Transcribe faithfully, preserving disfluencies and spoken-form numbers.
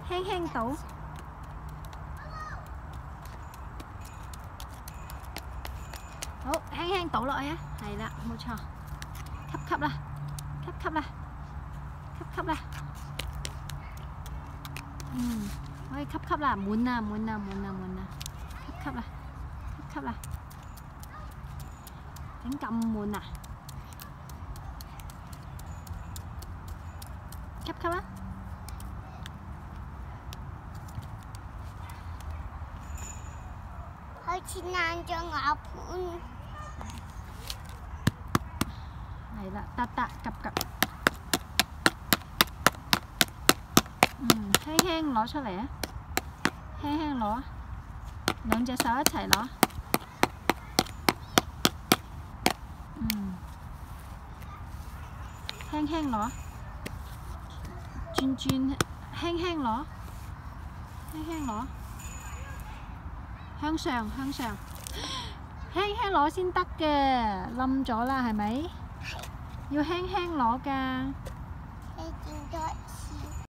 輕輕倒。好，輕輕倒落去啊，係啦，冇錯，吸吸啦，吸吸啦，吸吸啦，嗯，可以吸吸啦，滿啦，滿啦，滿啦，滿啦，吸吸啦，吸吸啦，整咁滿啊，吸吸啦， 好似爛咗瓦盤。 係啦，得得夾夾，嗯，輕輕攞出嚟啊，輕輕攞，兩隻手一齊攞，嗯，輕輕攞，轉轉，輕輕攞，輕輕攞，向上向上，輕輕攞先得嘅，冧咗啦，係咪？要輕輕攞㗎。 你見到